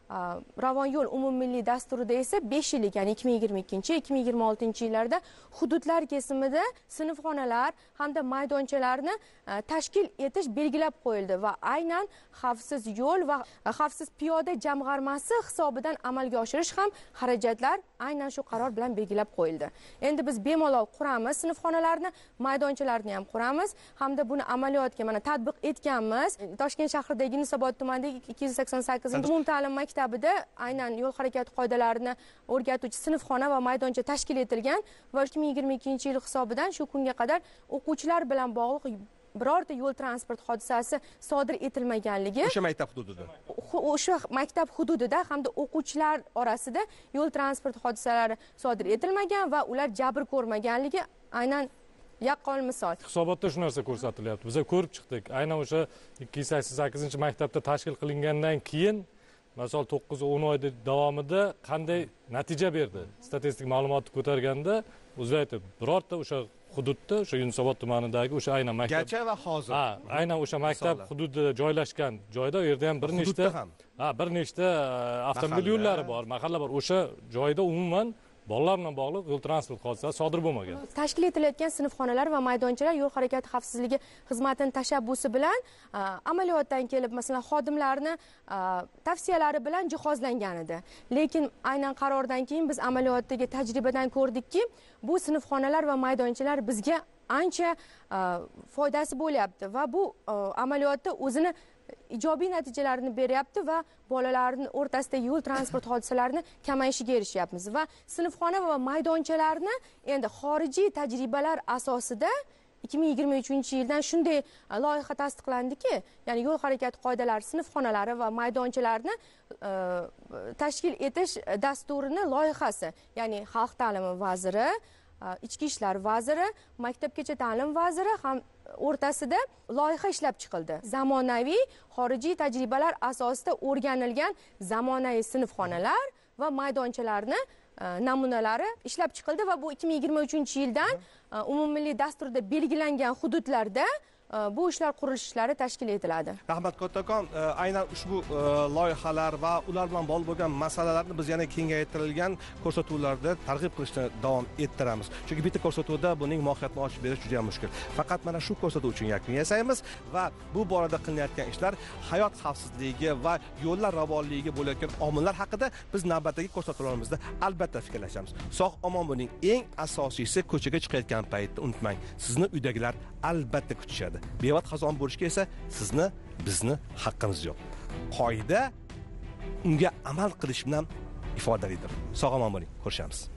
Ravon yo'l umummilliy dasturida esa besh yillik, ya'ni ikki ming yigirma ikkinchi ikki ming yigirma oltinchi yillarda hududlar kesimida sinfxonalar hamda maydonchalarni tashkil etish belgilab qo'yildi va aynan xavfsiz yo'l va xavfsiz piyoda jamg'armasi hisobidan amalga oshirish ham xarajatlar aynan shu qaror bilan belgilab qo'yildi. Endi biz bemalol quramiz sinfxonalarni, maydonchalarni ham quramiz hamda buni amaliyotga mana tatbiq etganmiz. Toshkent shahridagi Yunusobod tumanidagi ikki yuz sakson sakkizinchi umumta'lim maktabida aynan yo'l harakati qoidalarini o'rgatuvchi sinfxona va maydoncha tashkil etilgan va ikki ming yigirma ikkinchi yil hisobidan shu kunga qadar o'quvchilar bilan bog'liq birorta yo'l transport hodisasi sodir etilmaganligi, o'sha maktab hududida o'sha maktab hududida hamda o'quvchilar orasida yo'l transport hodisalari sodir etilmagan va ular jabr ko'rmaganligi aynan yaqqol misol. Hisobotda shu narsa ko'rsatilyapti. Biz ko'rib chiqdik. Aynan o'sha ikki yuz sakson sakkizinchi maktabda tashkil qilingandan keyin masal to'qqiz o'n oy davomida qanday natija berdi? Statistik ma'lumotni ko'targanda o'zi aytib, birorta o'sha hududda, o'sha Yunusobod tumanidagi o'sha aynan maktab gacha va hozir. Ha, aynan o'sha maktab hududida joylashgan joyda u yerda ham bir nechta ha, bir nechta avtomobil yo'llari bor, mahalla bor. O'sha joyda umuman bolalar bilan bog'liq yo'l transport hodisasi sodir bo'lmagan. Tashkil etilayotgan sinfxonalar va maydonchalar yo'l harakati xavfsizligi xizmatining tashabbusi bilan amaliyotdan kelib, masalan, xodimlarni tavsiyalari bilan jihozlangan edi. Lekin aynan qarordan keyin biz amaliyotdagi tajribadan ko'rdikki, bu sinfxonalar va maydonchalar bizga ancha foydasi bo'lyapti va bu amaliyotda o'zini ijobiy natijalarini beryapti va bolalarning o'rtasidagi yo'l transport hodisalarini kamayishiga erishyapmiz va sinfxona va maydonchalarni endi xorijiy tajribalar asosida ikki ming yigirma uchinchi yildan shunday loyiha tasdiqlandiki, ya'ni yo'l harakati qoidalari sinfxonalari va maydonchalarni tashkil etish dasturini loyihasi, ya'ni Xalq ta'limi vaziri, Ichki ishlar vaziri, Maktabgacha ta'lim vaziri ham o'rtasida loyiha ishlab chiqildi. Zamonaviy xorijiy tajribalar asosida o'rganilgan zamonaviy sinfxonalar va maydonchalarni namunalari ishlab chiqildi va bu ikki ming yigirma uchinchi yildan umummilliy dasturda belgilangan hududlarda bu ishlar qurilishlari tashkil etiladi. Rahmat kattakon, aynan ushbu loyihalar va ular bilan bog'liq bo'lgan masalalarni biz yana kengaytirilgan ko'rsatuvlarda targ'ib qilishni davom ettiramiz. Chunki bitta ko'rsatuvda buning mohiyatini ochib berish juda ham mushkul. Faqat mana shu ko'rsatuv uchun yakun yasaymiz va bu borada qilinayotgan ishlar hayot xavfsizligi va yo'llar ravonligiga bo'layotgan omillar haqida biz navbatdagi ko'rsatuvlarimizda albatta fikrlashamiz. Sog' omon bo'ling. Eng asosiysi, ko'chaga chiqayotgan paytda unutmang, sizni uydagilar albatta kutishadi. Bevaqt xazon bo'lishga esa sizni, bizni haqqimiz yo'q. Qoida unga amal qilish bilan ifodalidir. Sog' omon bo'ling. Ko'rishamiz.